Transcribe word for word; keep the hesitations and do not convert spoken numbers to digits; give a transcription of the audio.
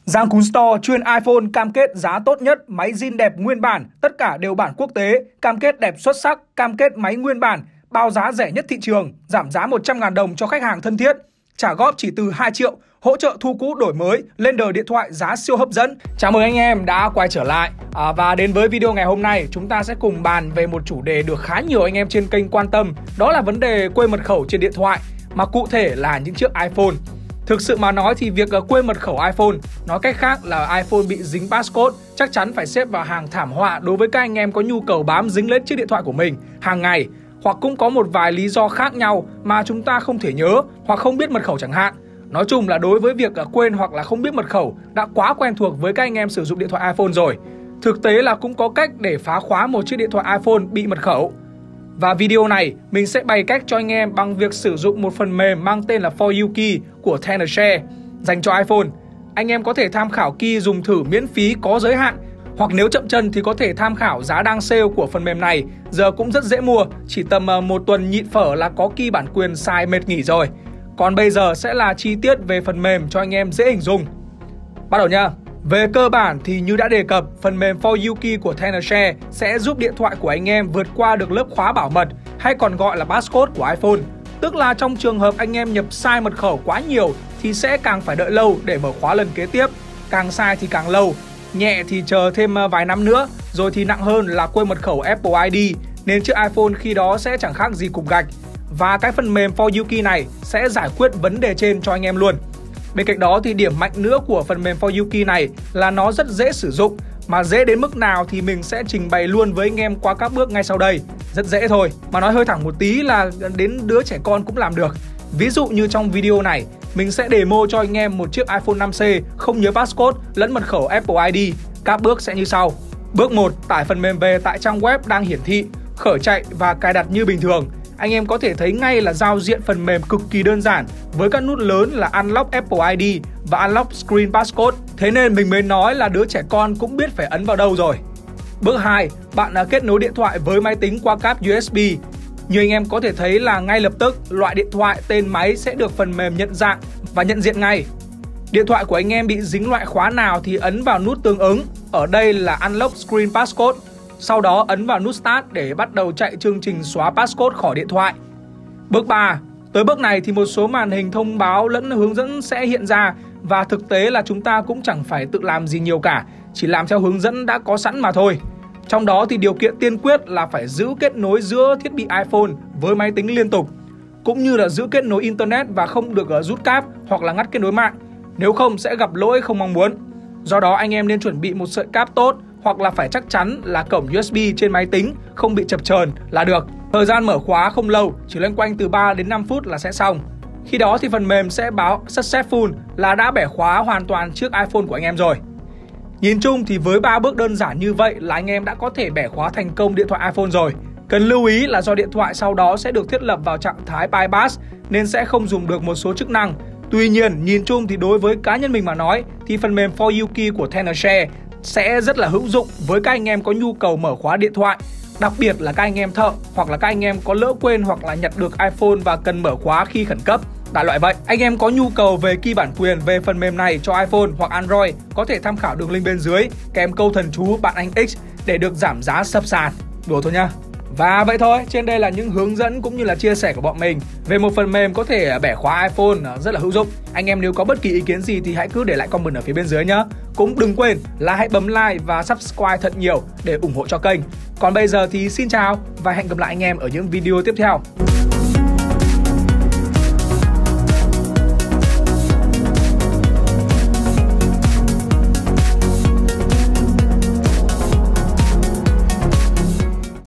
Giangcoon Store chuyên iPhone cam kết giá tốt nhất, máy zin đẹp nguyên bản, tất cả đều bản quốc tế, cam kết đẹp xuất sắc, cam kết máy nguyên bản, bao giá rẻ nhất thị trường, giảm giá một trăm nghìn đồng cho khách hàng thân thiết, trả góp chỉ từ hai triệu, hỗ trợ thu cũ đổi mới, lên đời điện thoại giá siêu hấp dẫn. Chào mừng anh em đã quay trở lại à, và đến với video ngày hôm nay chúng ta sẽ cùng bàn về một chủ đề được khá nhiều anh em trên kênh quan tâm, đó là vấn đề quên mật khẩu trên điện thoại, mà cụ thể là những chiếc iPhone. Thực sự mà nói thì việc quên mật khẩu iPhone, nói cách khác là iPhone bị dính passcode, chắc chắn phải xếp vào hàng thảm họa đối với các anh em có nhu cầu bám dính lên chiếc điện thoại của mình hàng ngày, hoặc cũng có một vài lý do khác nhau mà chúng ta không thể nhớ hoặc không biết mật khẩu chẳng hạn. Nói chung là đối với việc quên hoặc là không biết mật khẩu đã quá quen thuộc với các anh em sử dụng điện thoại iPhone rồi. Thực tế là cũng có cách để phá khóa một chiếc điện thoại iPhone bị mật khẩu. Và video này mình sẽ bày cách cho anh em bằng việc sử dụng một phần mềm mang tên là For You Key của Tenorshare dành cho iPhone. Anh em có thể tham khảo key dùng thử miễn phí có giới hạn, hoặc nếu chậm chân thì có thể tham khảo giá đang sale của phần mềm này. Giờ cũng rất dễ mua, chỉ tầm một tuần nhịn phở là có key bản quyền xài mệt nghỉ rồi. Còn bây giờ sẽ là chi tiết về phần mềm cho anh em dễ hình dung. Bắt đầu nha. Về cơ bản thì như đã đề cập, phần mềm For You Key của Tenorshare sẽ giúp điện thoại của anh em vượt qua được lớp khóa bảo mật, hay còn gọi là passcode của iPhone. Tức là trong trường hợp anh em nhập sai mật khẩu quá nhiều thì sẽ càng phải đợi lâu để mở khóa lần kế tiếp. Càng sai thì càng lâu, nhẹ thì chờ thêm vài năm nữa, rồi thì nặng hơn là quên mật khẩu Apple i đê, nên chiếc iPhone khi đó sẽ chẳng khác gì cục gạch. Và cái phần mềm For You Key này sẽ giải quyết vấn đề trên cho anh em luôn. Bên cạnh đó thì điểm mạnh nữa của phần mềm For You Key này là nó rất dễ sử dụng, mà dễ đến mức nào thì mình sẽ trình bày luôn với anh em qua các bước ngay sau đây. Rất dễ thôi, mà nói hơi thẳng một tí là đến đứa trẻ con cũng làm được. Ví dụ như trong video này, mình sẽ demo cho anh em một chiếc iPhone năm C không nhớ passcode lẫn mật khẩu Apple i đê. Các bước sẽ như sau. Bước một, tải phần mềm về tại trang web đang hiển thị, khởi chạy và cài đặt như bình thường. Anh em có thể thấy ngay là giao diện phần mềm cực kỳ đơn giản với các nút lớn là Unlock Apple i đê và Unlock Screen Passcode. Thế nên mình mới nói là đứa trẻ con cũng biết phải ấn vào đâu rồi. Bước hai, bạn đã kết nối điện thoại với máy tính qua cáp u ét bê. Như anh em có thể thấy là ngay lập tức loại điện thoại, tên máy sẽ được phần mềm nhận dạng và nhận diện ngay. Điện thoại của anh em bị dính loại khóa nào thì ấn vào nút tương ứng, ở đây là Unlock Screen Passcode. Sau đó ấn vào nút Start để bắt đầu chạy chương trình xóa passcode khỏi điện thoại. Bước ba, tới bước này thì một số màn hình thông báo lẫn hướng dẫn sẽ hiện ra, và thực tế là chúng ta cũng chẳng phải tự làm gì nhiều cả, chỉ làm theo hướng dẫn đã có sẵn mà thôi. Trong đó thì điều kiện tiên quyết là phải giữ kết nối giữa thiết bị iPhone với máy tính liên tục, cũng như là giữ kết nối Internet và không được rút cáp hoặc là ngắt kết nối mạng, nếu không sẽ gặp lỗi không mong muốn. Do đó anh em nên chuẩn bị một sợi cáp tốt, hoặc là phải chắc chắn là cổng u ét bê trên máy tính không bị chập chờn là được. Thời gian mở khóa không lâu, chỉ loanh quanh từ ba đến năm phút là sẽ xong. Khi đó thì phần mềm sẽ báo successful là đã bẻ khóa hoàn toàn chiếc iPhone của anh em rồi. Nhìn chung thì với ba bước đơn giản như vậy là anh em đã có thể bẻ khóa thành công điện thoại iPhone rồi. Cần lưu ý là do điện thoại sau đó sẽ được thiết lập vào trạng thái bypass nên sẽ không dùng được một số chức năng. Tuy nhiên, nhìn chung thì đối với cá nhân mình mà nói thì phần mềm For You Key của Tenorshare sẽ rất là hữu dụng với các anh em có nhu cầu mở khóa điện thoại, đặc biệt là các anh em thợ, hoặc là các anh em có lỡ quên hoặc là nhặt được iPhone và cần mở khóa khi khẩn cấp. Đại loại vậy. Anh em có nhu cầu về key bản quyền về phần mềm này cho iPhone hoặc Android có thể tham khảo đường link bên dưới kèm câu thần chú bạn anh X để được giảm giá sập sàn. Đùa thôi nha. Và vậy thôi, trên đây là những hướng dẫn cũng như là chia sẻ của bọn mình về một phần mềm có thể bẻ khóa iPhone rất là hữu dụng. Anh em nếu có bất kỳ ý kiến gì thì hãy cứ để lại comment ở phía bên dưới nhé. Cũng đừng quên là hãy bấm like và subscribe thật nhiều để ủng hộ cho kênh. Còn bây giờ thì xin chào và hẹn gặp lại anh em ở những video tiếp theo.